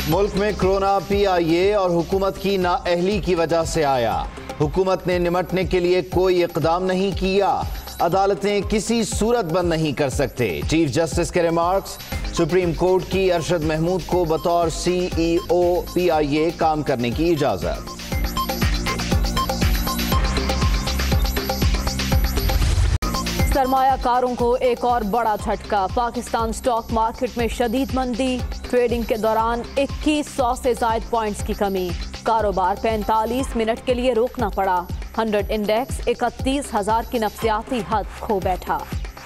ملک میں corona PIA اور حکومت کی نااہلی کی وجہ سے آیا۔ حکومت نے نمٹنے کے لیے کوئی اقدام نہیں کیا۔ عدالتیں کسی صورت بند نہیں کر سکتے۔ چیف جسٹس کے ریمارکس۔ سپریم کورٹ کی ارشد محمود کو بطور CEO PIA کام کرنے کی اجازت۔ سرمایہ کاروں کو ایک اور بڑا جھٹکا۔ پاکستان سٹاک مارکیٹ میں شدید مندی۔ ٹریڈنگ کے دوران 2100 سے زائد پوائنٹس کی کمی۔ کاروبار 45 منٹ کے لیے روکنا پڑا۔ 100 انڈیکس 31,000 کی نفسیاتی حد کھو بیٹھا۔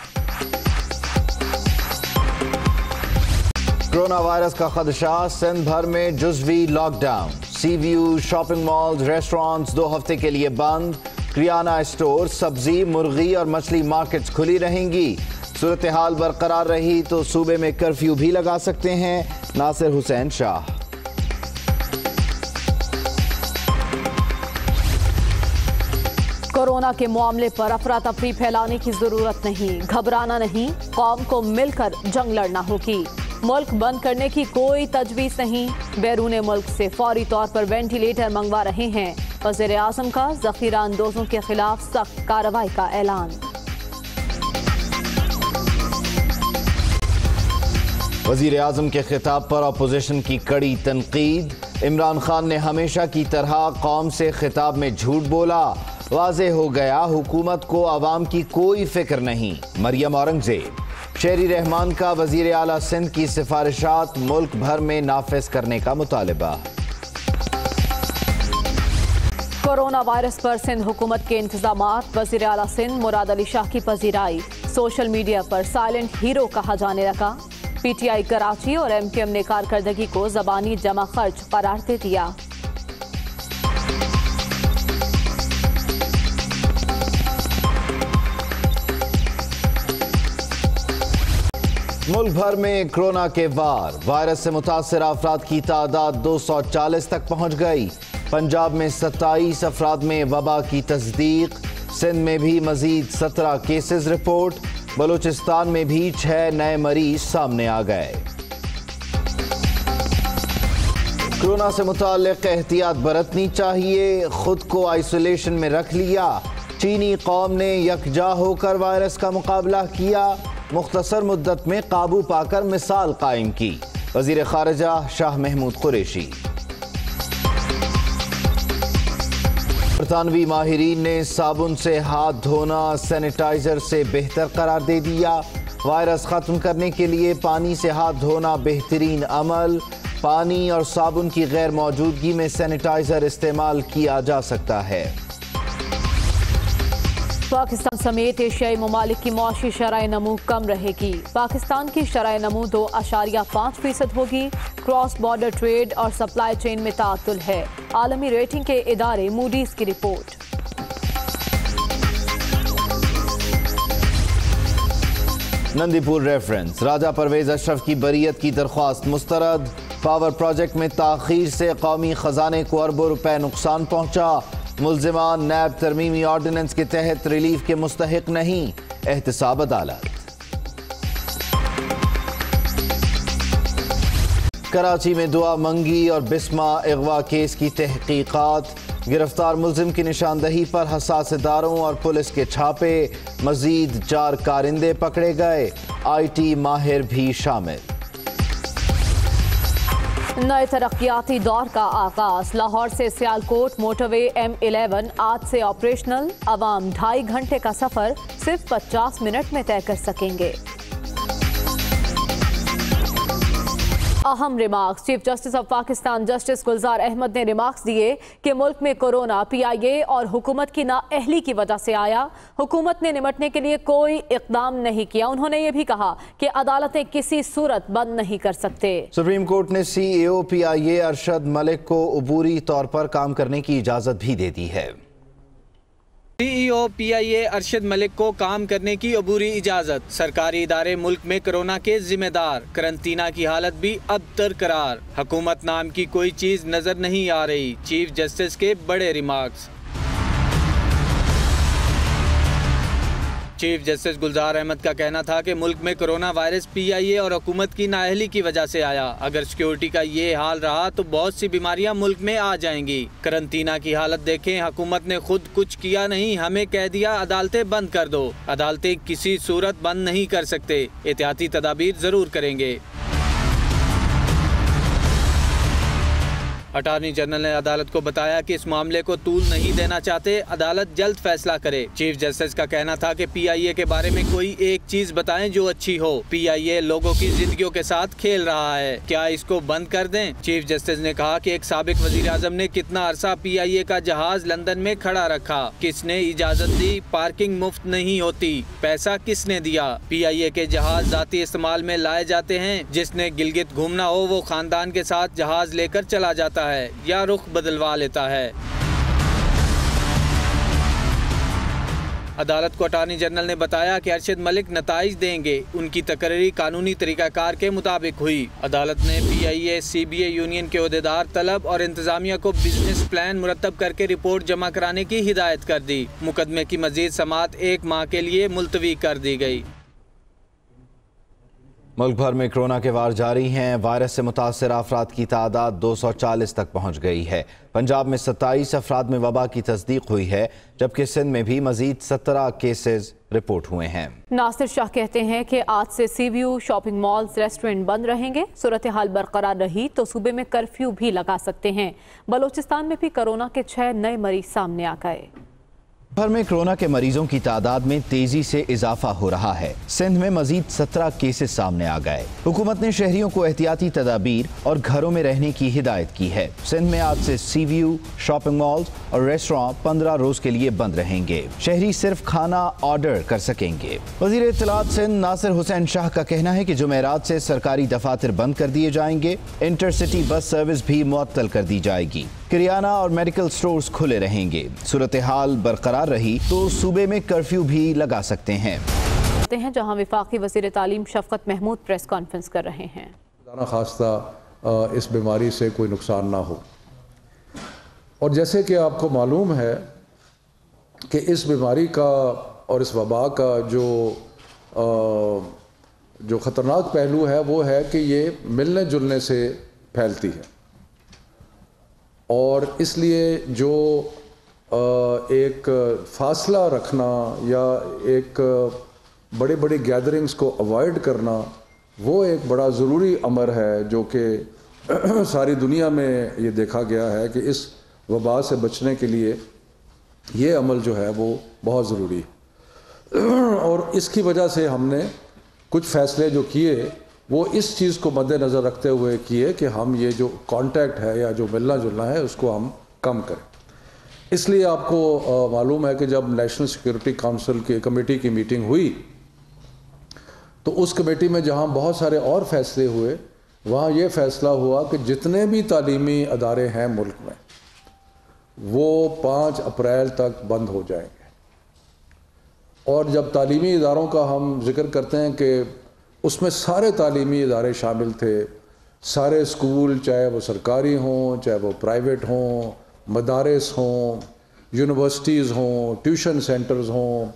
کورونا وائرس کا خدشہ، سندھ بھر میں جزوی lockdown. Sea view, shopping malls, restaurants 2 ہفتے کے لیے بند۔ کریانہ اسٹور، سبزی، مرغی اور مچھلی مارکیٹس کھلی رہیں گی۔ صورتحال برقرار رہی تو صوبے میں کرفیو بھی لگا سکتے ہیں۔ ناصر حسین شاہ۔ کورونا کے معاملے پر افراتفری پھیلانے کی ضرورت نہیں، گھبرانا نہیں، قوم کو مل کر جنگ لڑنا ہوگی۔ ملک بند کرنے کی کوئی تجویز نہیں، بیرون ملک سے فوری طور پر وینٹیلیٹر منگوا رہے ہیں۔ وزیر اعظم کا ذخیرہ اندوزوں کے خلاف سخت کارروائی کا اعلان۔ وزیر اعظم کے خطاب پر اپوزیشن کی کڑی تنقید۔ عمران خان نے ہمیشہ کی طرح قوم سے خطاب میں جھوٹ بولا۔ واضح ہو گیا حکومت کو عوام کی کوئی فکر نہیں۔ مریم اورنگزیب۔ شہری رحمان کا وزیر اعلیٰ سندھ کی سفارشات ملک بھر میں نافذ کرنے کا مطالبہ۔ کورونا وائرس پر سندھ حکومت کے انتظامات، وزیر اعلیٰ سندھ مراد علی شاہ کی پذیرائی۔ سوشل میڈیا پر سائلنٹ ہیرو کہا جانے لگا۔ PTI کراچی اور MKM نے کارکردگی کو زبانی جمع خرچ قرار دے دیا۔ ملک بھر میں کورونا کے وائرس سے متاثرہ افراد کی تعداد 240 تک پہنچ گئی۔ پنجاب میں 27 افراد میں وبا کی تصدیق۔ سندھ میں بھی مزید 17 کیسز رپورٹ۔ بلوچستان میں بھی 6 نئے مریض سامنے آ گئے۔ کورونا سے متعلق احتیاط برتنی چاہیے، خود کو آئسولیشن میں رکھ لیا۔ چینی قوم نے یکجا ہو کر وائرس کا مقابلہ کیا، مختصر مدت میں قابو پا کر مثال قائم کی۔ وزیر خارجہ شاہ محمود قریشی۔ برطانوی ماہرین نے صابن سے ہاتھ دھونا سینیٹائزر سے بہتر قرار دے دیا۔ وائرس ختم کرنے کے لیے پانی سے ہاتھ دھونا بہترین عمل۔ پانی اور صابن کی غیر موجودگی میں سینیٹائزر استعمال کیا جا سکتا ہے۔ پاکستان سمیت ایشیائی ممالک کی معاشی شرح نمو کم رہے گی۔ پاکستان کی شرح نمو 2.5% ہوگی۔ کراس بارڈر ٹریڈ اور سپلائی چین میں تعطل ہے۔ عالمی ریٹنگ کے ادارے موڈیز کی رپورٹ۔ نندی پور ریفرنس، راجہ پرویز اشرف کی بریت کی درخواست مسترد۔ پاور پروجیکٹ میں تاخیر سے قومی خزانے کو اربوں روپے نقصان پہنچا۔ ملزمان نیب ترمیمی آرڈیننس کے تحت ریلیف کے مستحق نہیں، احتساب عدالت۔ کراچی میں دعا منگی اور بسما اغوا کیس کی تحقیقات۔ گرفتار ملزم کی نشاندہی پر حساس اداروں اور پولیس کے چھاپے۔ مزید 4 کارندے پکڑے گئے، IT ماہر بھی شامل۔ نئے ترقیاتی دور کا آغاز۔ لاہور سے سیالکوٹ موٹر وے M11 آج سے آپریشنل۔ عوام 2.5 گھنٹے کا سفر صرف 50 منٹ میں طے کر سکیں گے۔ اہم remarks. Chief justice of Pakistan justice Gulzar Ahmed نے ریمارکس دیے کہ ملک میں کورونا PIA اور حکومت کی نااہلی کی وجہ سے آیا۔ حکومت نے نمٹنے کے لیے کوئی اقدام نہیں کیا۔ انہوں نے یہ بھی کہا کہ عدالتیں کسی صورت بند نہیں کر سکتے۔ سپریم کورٹ نے CEO PIA ارشد ملک کو عبوری طور پر کام کرنے کی اجازت بھی دے دی ہے۔ CEO PIA ارشد ملک کو کام کرنے کی عبوری اجازت۔ سرکاری ادارے ملک میں کورونا کے ذمہ دار۔ قرنطینہ کی حالت بھی اب برقرار۔ حکومت نام کی کوئی چیز نظر نہیں آ رہی۔ چیف جسٹس کے بڑے remarks. Chief justice Gulzar Ahmed کا کہنا تھا کہ ملک میں کرونا وائرس PIA اور حکومت کی نااہلی کی وجہ سے آیا. اگر سیکیورٹی کا یہ حال رہا تو بہت سی بیماریاں ملک میں آ جائیں گی. قرنطینہ کی حالت دیکھیں, حکومت نے خود کچھ کیا نہیں, ہمیں کہہ دیا عدالتیں بند کر دو. عدالتیں کسی صورت بند نہیں کر سکتے, احتیاطی تدابیر ضرور کریں گے. اٹارنی جنرل نے عدالت کو بتایا کہ اس معاملے کو طول نہیں دینا چاہتے, عدالت جلد فیصلہ کرے. چیف جسٹس کا کہنا تھا کہ PIA کے بارے میں کوئی ایک چیز بتائیں جو اچھی ہو. PIA لوگوں کی زندگیوں کے ساتھ کھیل رہا ہے, کیا اس کو بند کر دیں؟ چیف جسٹس نے کہا کہ ایک سابق وزیر اعظم نے کتنا عرصہ PIA کا جہاز لندن میں کھڑا رکھا, کس نے اجازت دی؟ پارکنگ مفت نہیں ہوتی, پیسہ کس نے دیا؟ PIA کے جہاز ذاتی استعمال میں لائے جاتے ہیں, جس نے گلگت گھومنا ہو وہ خاندان کے ساتھ جہاز لے کر چلا جاتا ہے یا رخ بدلوا لیتا ہے. عدالت کو اٹارنی جنرل نے بتایا کہ ارشد ملک نتائج دیں گے. ان کی تقرری قانونی طریقہ کار کے مطابق ہوئی. عدالت نے PIA CBA یونین کے عہدیدار طلب اور انتظامیہ کو بزنس پلان مرتب کر کے رپورٹ جمع کرانے کی ہدایت کر دی. مقدمے کی مزید سماعت 1 ماہ کے لیے ملتوی کر دی گئی. ملک بھر میں کرونا کے وار جاری ہیں. وائرس سے متاثرہ افراد کی تعداد 240 تک پہنچ گئی ہے. پنجاب میں 27 افراد میں وبا کی تصدیق ہوئی ہے, جبکہ سندھ میں بھی مزید 17 کیسز رپورٹ ہوئے ہیں. ناصر شاہ کہتے ہیں کہ آج سے sea view, shopping malls, restaurant بند رہیں گے. صورتحال برقرار رہی تو صوبے میں کرفیو بھی لگا سکتے ہیں. بلوچستان میں بھی کرونا کے 6 نئے مریض سامنے آ گئے. بھر میں کرونا کے مریضوں کی تعداد میں تیزی سے اضافہ ہو رہا ہے. سندھ میں مزید 17 کیسز سامنے آ گئے. حکومت نے شہریوں کو احتیاطی تدابیر اور گھروں میں رہنے کی ہدایت کی ہے. سندھ میں آج سے سی ویو, شاپنگ مالز اور ریسٹوراں 15 روز کے لیے بند رہیں گے. شہری صرف کھانا آرڈر کر سکیں گے. وزیر اطلاعات سندھ ناصر حسین شاہ کا کہنا ہے کہ جمعرات سے سرکاری دفاتر بند کر دیے جائیں گے. انٹرسٹی بس سروس بھی معطل کر دی جائے گی. کریانہ اور میڈیکل سٹورز کھلے رہیں گے. صورتحال برقرار رہی تو صوبے میں کرفیو بھی لگا سکتے ہیں. جہاں وفاقی وزیر تعلیم شفقت محمود پریس کانفرنس کر رہے ہیں. خواستہ اس بیماری سے کوئی نقصان نہ ہو. اور جیسے کہ آپ کو معلوم ہے کہ اس بیماری کا اور اس وبا کا جو خطرناک پہلو ہے وہ ہے کہ یہ ملنے جلنے سے پھیلتی ہے. اور اس لیے جو ایک فاصلہ رکھنا یا ایک بڑی بڑی گیدرنگز کو اوائڈ کرنا وہ ایک بڑا ضروری امر ہے, جو کہ ساری دنیا میں یہ دیکھا گیا ہے کہ اس وبا سے بچنے کے لیے یہ عمل جو ہے وہ بہت ضروری ہے. اور اس کی وجہ سے ہم نے کچھ فیصلے جو کیے وہ اس چیز کو مد نظر رکھتے ہوئے کیے کہ ہم یہ جو کانٹیکٹ ہے یا جو ملنا جلنا ہے اس کو ہم کم کریں. اس لیے آپ کو معلوم ہے کہ جب نیشنل سیکیورٹی کونسل کی کمیٹی کی میٹنگ ہوئی تو اس کمیٹی میں جہاں بہت سارے اور فیصلے ہوئے, وہاں یہ فیصلہ ہوا کہ جتنے بھی تعلیمی ادارے ہیں ملک میں وہ 5 اپریل تک بند ہو جائیں گے. اور جب تعلیمی اداروں کا ہم ذکر کرتے ہیں کہ اس میں سارے تعلیمی ادارے شامل تھے, سارے اسکول, چاہے وہ سرکاری ہوں چاہے وہ پرائیویٹ ہوں, مدارس ہوں, یونیورسٹیز ہوں, ٹیوشن سینٹرز ہوں,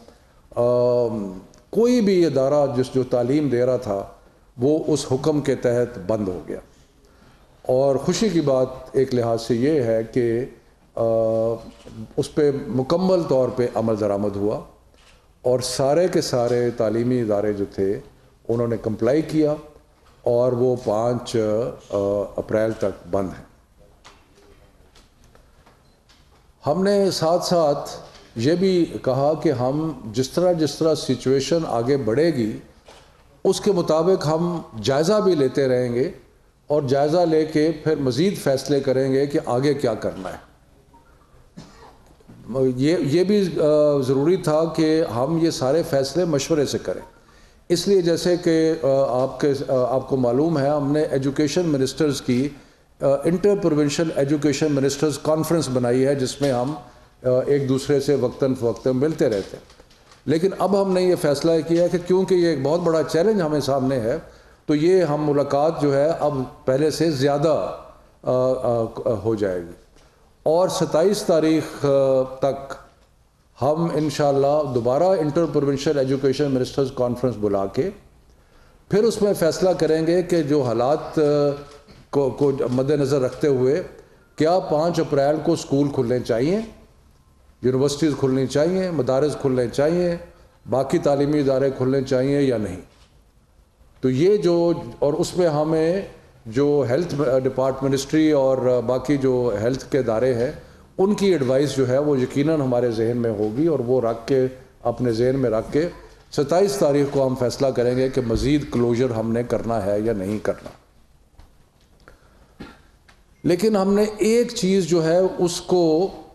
کوئی بھی ادارہ جو تعلیم دے رہا تھا وہ اس حکم کے تحت بند ہو گیا. اور خوشی کی بات ایک لحاظ سے یہ ہے کہ اس پہ مکمل طور پہ عمل درآمد ہوا اور سارے کے سارے تعلیمی ادارے جو تھے انہوں نے کمپلائی کیا اور وہ 5 اپریل تک بند ہیں. ہم نے ساتھ ساتھ یہ بھی کہا کہ ہم جس طرح سچویشن آگے بڑھے گی اس کے مطابق ہم جائزہ بھی لیتے رہیں گے اور جائزہ لے کے پھر مزید فیصلے کریں گے کہ آگے کیا کرنا ہے. یہ بھی ضروری تھا کہ ہم یہ سارے فیصلے مشورے سے کریں. اس لیے جیسے کہ آپ کو معلوم ہے ہم نے ایجوکیشن منسٹرز کی interprovincial education ministers conference بنائی ہے جس میں ہم ایک دوسرے سے وقتاً فوقتاً ملتے رہتے ہیں. لیکن اب ہم نے یہ فیصلہ کیا ہے کہ کیونکہ یہ ایک بہت بڑا چیلنج ہمیں سامنے ہے تو یہ ہم ملاقات جو ہے اب پہلے سے زیادہ ہو جائے گی. اور 27 تاریخ تک ہم انشاءاللہ دوبارہ interprovincial education ministers conference بلا کے پھر اس میں فیصلہ کریں گے کہ جو حالات کو مد نظر رکھتے ہوئے کیا 5 اپریل کو اسکول کھلنے چاہیے، یونیورسٹیز کھلنی چاہیے، مدارس کھلنے چاہیے، باقی تعلیمی ادارے کھلنے چاہیے یا نہیں۔ تو یہ جو اور اس میں ہمیں جو ہیلتھ ڈپارٹمنٹ منسٹری اور باقی جو ہیلتھ کے ادارے ہیں ان کی ایڈوائس جو ہے وہ یقیناً ہمارے ذہن میں ہوگی، اور وہ رکھ کے اپنے ذہن میں رکھ کے 27 تاریخ کو ہم فیصلہ کریں گے کہ مزید کلوجر ہم نے کرنا ہے یا نہیں کرنا۔ لیکن ہم نے ایک چیز جو ہے اس کو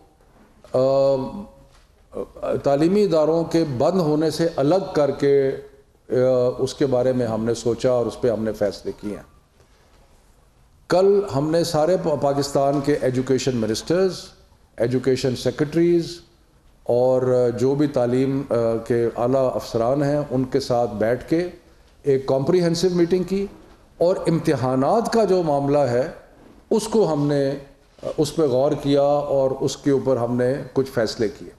تعلیمی اداروں کے بند ہونے سے الگ کر کے اس کے بارے میں ہم نے سوچا اور اس پہ ہم نے فیصلے کیے ہیں۔ کل ہم نے سارے پاکستان کے ایجوکیشن منسٹرز، ایجوکیشن سیکرٹریز اور جو بھی تعلیم کے اعلیٰ افسران ہیں ان کے ساتھ بیٹھ کے ایک کمپریہنسو میٹنگ کی، اور امتحانات کا جو معاملہ ہے اس کو ہم نے اس پہ غور کیا اور اس کے اوپر ہم نے کچھ فیصلے کیے،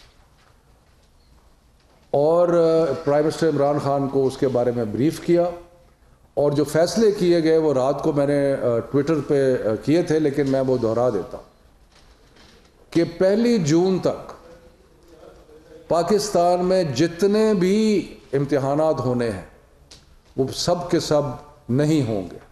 اور پرائم منسٹر عمران خان کو اس کے بارے میں بریف کیا، اور جو فیصلے کیے گئے وہ رات کو میں نے ٹویٹر پہ کیے تھے لیکن میں وہ دہرا دیتا ہوں کہ 1 جون تک پاکستان میں جتنے بھی امتحانات ہونے ہیں وہ سب کے سب نہیں ہوں گے۔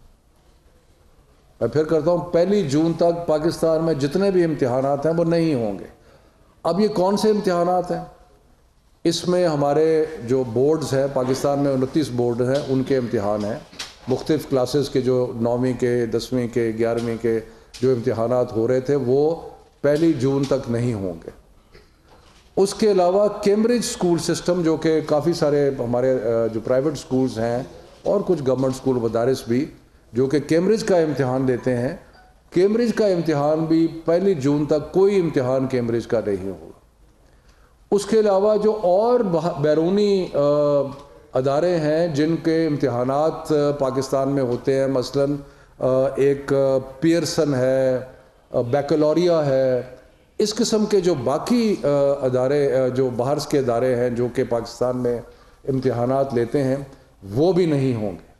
میں پھر کرتا ہوں، 1 جون تک پاکستان میں جتنے بھی امتحانات ہیں وہ نہیں ہوں گے۔ اب یہ کون سے امتحانات ہیں؟ اس میں ہمارے جو بورڈز ہیں، پاکستان میں 29 بورڈ ہیں، ان کے امتحان ہیں، مختلف کلاسز کے جو 9ویں کے، 10ویں کے، 11ویں کے جو امتحانات ہو رہے تھے وہ 1 جون تک نہیں ہوں گے۔ اس کے علاوہ کیمبرج اسکول سسٹم، جو کہ کافی سارے ہمارے جو پرائیویٹ اسکولز ہیں اور کچھ گورنمنٹ اسکول مدارس بھی جو کہ کیمبرج کا امتحان دیتے ہیں، کیمبرج کا امتحان بھی 1 جون تک کوئی امتحان کیمبرج کا نہیں ہوگا۔ اس کے علاوہ جو اور بیرونی ادارے ہیں جن کے امتحانات پاکستان میں ہوتے ہیں، مثلاً ایک پیئرسن ہے، بیکلوریا ہے، اس قسم کے جو باقی ادارے جو باہر کے ادارے ہیں جو کہ پاکستان میں امتحانات لیتے ہیں وہ بھی نہیں ہوں گے۔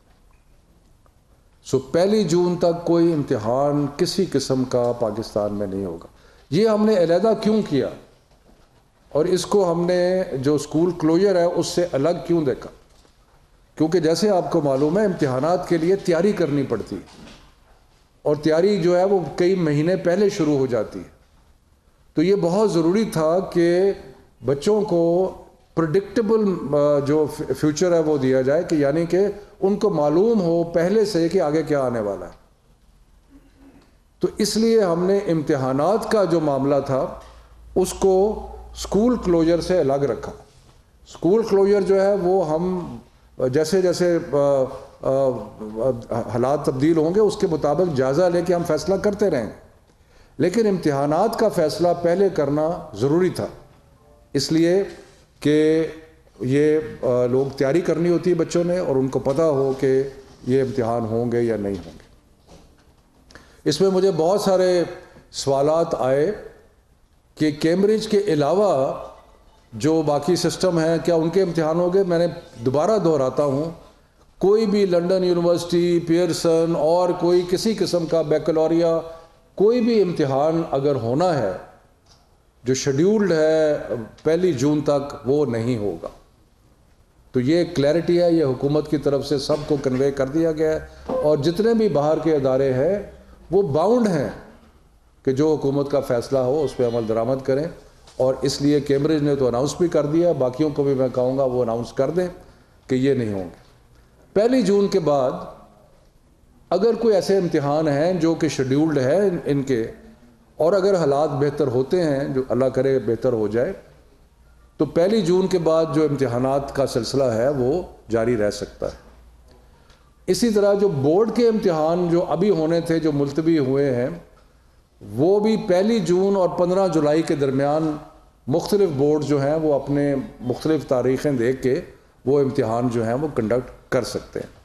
1 جون تک کوئی امتحان کسی قسم کا پاکستان میں نہیں ہوگا۔ یہ ہم نے علیحدہ کیوں کیا، اور اس کو ہم نے جو اسکول کلوجر ہے اس سے الگ کیوں دیکھا؟ کیونکہ جیسے آپ کو معلوم ہے امتحانات کے لیے تیاری کرنی پڑتی ہے، اور تیاری جو ہے وہ کئی مہینے پہلے شروع ہو جاتی ہے۔ تو یہ بہت ضروری تھا کہ بچوں کو پریڈکٹیبل جو فیوچر ہے وہ دیا جائے، کہ یعنی کہ ان کو معلوم ہو پہلے سے کہ آگے کیا آنے والا ہے۔ تو اس لیے ہم نے امتحانات کا جو معاملہ تھا اس کو اسکول کلوجر سے الگ رکھا۔ اسکول کلوجر جو ہے وہ ہم جیسے جیسے حالات تبدیل ہوں گے اس کے مطابق جائزہ لے کے ہم فیصلہ کرتے رہیں گے، لیکن امتحانات کا فیصلہ پہلے کرنا ضروری تھا، اس لیے کہ یہ لوگ تیاری کرنی ہوتی ہے بچوں نے، اور ان کو پتہ ہو کہ یہ امتحان ہوں گے یا نہیں ہوں گے۔ اس میں مجھے بہت سارے سوالات آئے کہ کیمبرج کے علاوہ جو باقی سسٹم ہیں کیا ان کے امتحان ہوں گے؟ میں نے دوبارہ دہراتا ہوں، کوئی بھی لنڈن یونیورسٹی، پیئرسن اور کوئی کسی قسم کا بیکلوریا، کوئی بھی امتحان اگر ہونا ہے جو شیڈیولڈ ہے 1 جون تک، وہ نہیں ہوگا۔ تو یہ کلیئرٹی ہے، یہ حکومت کی طرف سے سب کو کنوے کر دیا گیا ہے، اور جتنے بھی باہر کے ادارے ہیں وہ باؤنڈ ہیں کہ جو حکومت کا فیصلہ ہو اس پہ عمل درآمد کریں، اور اس لیے کیمبرج نے تو اناؤنس بھی کر دیا، باقیوں کو بھی میں کہوں گا وہ اناؤنس کر دیں کہ یہ نہیں ہوں گے۔ 1 جون کے بعد اگر کوئی ایسے امتحان ہیں جو کہ شیڈیولڈ ہے ان کے، اور اگر حالات بہتر ہوتے ہیں، جو اللہ کرے بہتر ہو جائے، تو 1 جون کے بعد جو امتحانات کا سلسلہ ہے وہ جاری رہ سکتا ہے۔ اسی طرح جو بورڈ کے امتحان جو ابھی ہونے تھے جو ملتوی ہوئے ہیں، وہ بھی 1 جون اور 15 جولائی کے درمیان مختلف بورڈ جو ہیں وہ اپنے مختلف تاریخیں دیکھ کے وہ امتحان جو ہیں وہ کنڈکٹ کر سکتے ہیں۔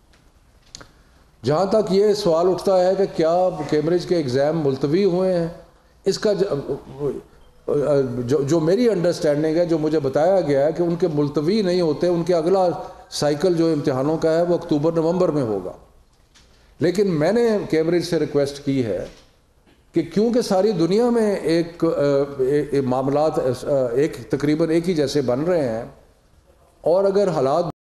جہاں تک یہ سوال اٹھتا ہے کہ کیا کیمبرج کے ایگزام ملتوی ہوئے ہیں، اس کا جو میری انڈرسٹینڈنگ ہے، جو مجھے بتایا گیا ہے کہ ان کے ملتوی نہیں ہوتے، ان کے اگلا سائیکل جو امتحانوں کا ہے وہ اکتوبر نومبر میں ہوگا۔ لیکن میں نے کیمبرج سے ریکویسٹ کی ہے کہ کیونکہ ساری دنیا میں ایک معاملات تقریباً ایک ہی جیسے بن رہے ہیں، اور اگر حالات